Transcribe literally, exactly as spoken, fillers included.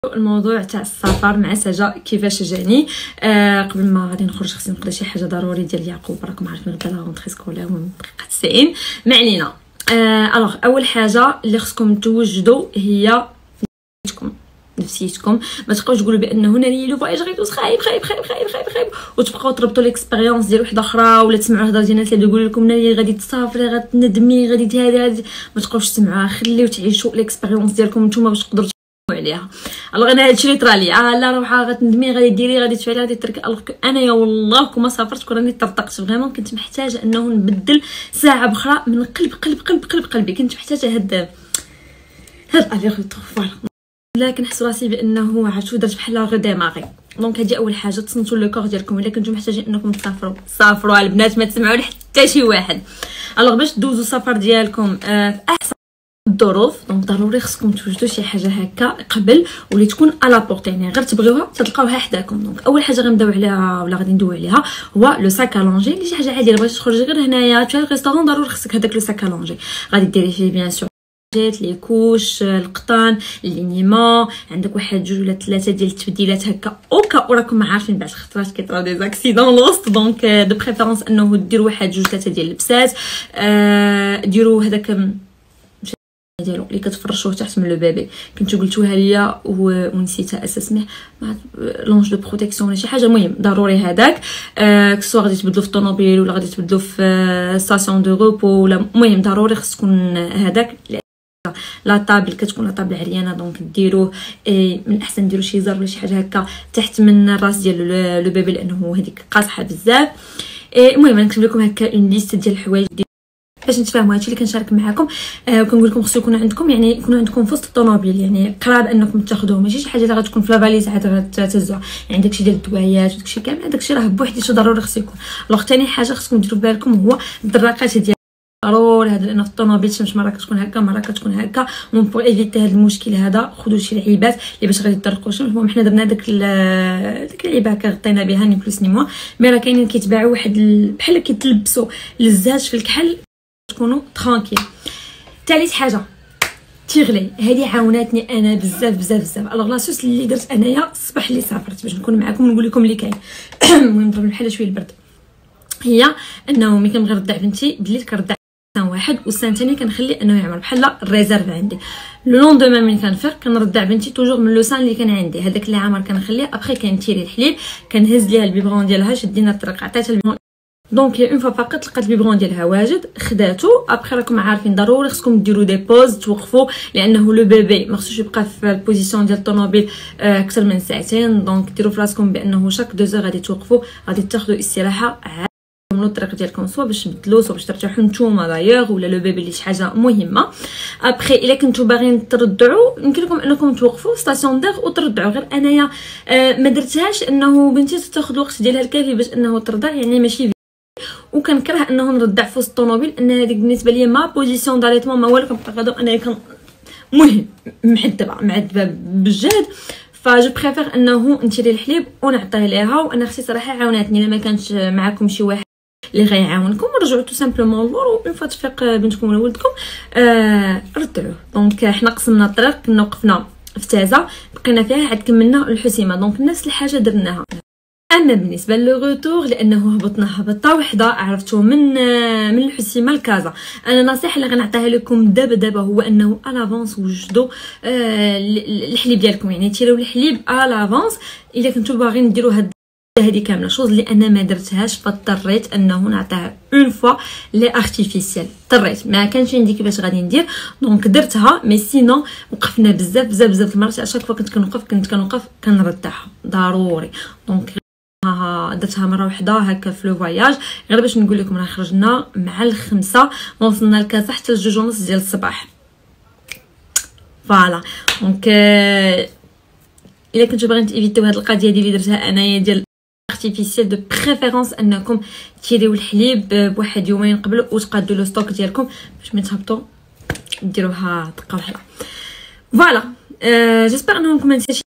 الموضوع تاع السفر مع سجا كيفاش جاني. آه قبل ما غادي نخرج خصني نقرا شي حاجه ضروري ديال يعقوب، راكم عارفين غدا لا غونطري سكولير من دقيقه تسعين. ما علينا. آه الوغ اول حاجه اللي خصكم توجدوا هي نفسيتكم نفسيتكم ما تبقاوش تقولوا بان هنا لي لو فواياج غيدوز خايب خايب خايب خايب خايب خايب وتبقاو تربطوا ليكسبيريونس ديال وحده اخرى، ولا تسمعوا هضره ديال الناس اللي يقولوا لكم ناري غادي تسافري غتندمي غادي تهادي. ما تبقاوش تسمعوها، خليو تعيشوا ليكسبيريونس ديالكم نتوما باش تقدروا عليها. الوغ انا هادشي اللي طرالي اه لا روحها غتندمي غادي ديري غادي تفعلي غادي تركي. الوغ انايا والله كون ما سافرت كون راني طرطقت فريمون، كنت محتاجه انه نبدل ساعه بخرى من قلب قلب قلب قلب قلبي. كنت محتاجه هاد هاد الي روتور فوالا. لا كنحس راسي بانه عرفتو درت بحال ريديماغي. دونك هادي اول حاجه تصنتوا لو كور ديالكم. الا كنتو محتاجين انكم تسافروا سافروا البنات، ما تسمعوا لحتى شي واحد. الوغ باش دوزوا السفر ديالكم آه في احسن الظروف، دونك ضروري خصكم توجدوا شي حاجه هكا قبل واللي تكون على بورتي، يعني غير تبغيوها تلقاوها حداكم. دونك اول حاجه غنبداو عليها ولا غادي ندوي عليها هو لو ساك لونجي، اللي شي حاجه عاديه بغيتي تخرجي غير هنايا تمشي للريستورون ضروري خصك هذاك لو ساك لونجي. غادي ديري فيه بيان سور لي كوش القطن لينيما، عندك واحد جوج ولا ثلاثه ديال التبديلات هكا اوكا وراكم عارفين بعض الخطرات كيطراو دي زاكسيدون لوست. دونك دو بريفيرونس انه ديروا واحد جوج ثلاثه ديال اللبسات. آه ديروا هذاك ديالو اللي كتفرشوه تحت من لو بيبي، كنتو قلتوها ليا ونسيتها اسمه لونج دو بروتيكسيون ولا شي حاجه. المهم ضروري هذاك آه كسوا غادي تبدلو في الطوموبيل ولا غادي تبدلو في ستاسيون دو روبو ولا المهم ضروري خص تكون هذاك. لا طابل كتكون لا طابل عريانه، دونك ديروه من الاحسن ديروا شي زر ولا شي حاجه هكا تحت من الراس ديال لو بيبي لانه هذيك قاصحه بزاف. المهم نكتب لكم هكا اون ليست ديال الحوايج باش نتفاهموا. هادشي اللي كنشارك معكم آه وكنقول لكم خصو يكون عندكم، يعني يكونوا عندكم في وسط الطوموبيل، يعني قراب انكم تاخذوه، ماشي شي حاجه اللي غتكون في لافاليز عاد غتهزوها. يعني داكشي ديال الدوايات وداكشي كامل داكشي راه بوحديته ضروري خصو يكون. الوغ ثاني حاجه خصكم ديروا بالكم هو الدراقات ديال ضروري هذا، لان في الطوموبيل الشمس مره كتكون هكا مره كتكون هكا. مون بور ايفيتي هذا المشكل هذا خذوا شي لعيبات اللي باش غادي تطرقوا الشمس. المهم حنا درنا داك ديك اللعيبه هكا غطينا بها ني بلوس ني موا، مي راه كاينين كيتباعوا واحد بحال كيتلبسوا لزاج في الكحل تكونوا ترانكيل. ثالث حاجه تيغلي، هذه عاوناتني انا بزاف بزاف بزاف. الوغ لاسوس اللي درت انايا الصباح اللي سافرت باش نكون معكم ونقول لكم اللي كاين المهم نضرب بحال شويه البرد، هي انه ملي كنبغي نرضع بنتي بالليل كنرضع سان واحد والسان ثاني كنخلي انه يعمر بحال الريزيرف عندي. لو لوندومان ملي كنفيق كنرضع بنتي توجور من لو سان اللي كان عندي، هذاك اللي عامر كنخليه. ابخي كنتيري الحليب كنهز ليها البيبرون ديالها، شدينا الطريق عطيتها البيبرون. دونك اون فوا فقط لقات البيبرون ديالها واجد خداتو. ابخي راكم عارفين ضروري خصكم ديروا دي بوز توقفوا، لانه لو بيبي ما خصوش يبقى في البوزيسيون ديال الطوموبيل اكثر من ساعتين. دونك ديروا في راسكم بانه شاك دو زور غادي توقفوا، غادي تاخذوا استراحه من الطريق ديالكم، سوا باش تبدلوا سوا باش ترتاحوا نتوما دايوغ ولا لو بيبي اللي شي حاجه مهمه. ابخي الا كنتو باغيين ترضعوا يمكن لكم انكم توقفوا ستاسيون دير وترضعوا. غير انايا آه ما درتهاش انه بنتي تاخذ الوقت ديالها الكافي باش انه ترضع، يعني ماشي وكنكره انه نرضع في وسط الطوموبيل، ان هذيك بالنسبه ليا ما بوزيسيون داليتمون ما والو. كنبقى غادو انايا كن مهم معذبه معذبه بجد. فجو بريفير انه نشري الحليب ونعطيه ليها. وانا اختي صراحه عاوناتني، الا ما كانش معكم شي واحد اللي غيعاونكم رجعوا تو سامبلومون لور اون فوا تفيق بنتكم ولا ولدكم آه ردعوه. دونك حنا قسمنا الطريق، كنا وقفنا في تازه بقينا فيها عاد كملنا الحسيمه. دونك نفس الحاجه درناها. اما بالنسبه للغوتور لانه هبطنا هبطه وحده عرفتو من من الحسيمه لكازا، انا النصيحه اللي غنعطيها لكم دابا دابا هو انه الافونس وجدوا آه الحليب ديالكم، يعني تيريو الحليب الافونس الا كنتو باغيين ديروا هاد هذه كامله شوز اللي انا ما درتهاش. فاضطريت انه نعطيها اون فوا لي ارتيفيسيال، اضطريت ما كانش عندي كيفاش غادي ندير. دونك درتها مي سينو وقفنا بزاف بزاف بزاف المرات. اشاك فوا كنت كنوقف كنت كنوقف كنرضعها ضروري. دونك ها درتها مره واحده هكا في لو فواياج، غير باش نقول لكم راه خرجنا مع الخمسه وصلنا لكازا حتى الجوج ونص ديال الصباح. فوالا دونك الا كنتو باغيين تيفيتيو هاد القضيه ديال اللي درتها انايا ديال ارتيفيسيال دو بريفيرونس انكم تيريو الحليب بواحد يومين قبل وتقادوا لو ستوك ديالكم باش ما تهبطوا ديروها دقه واحده. فوالا أه جيسبر انكم ما نسيتش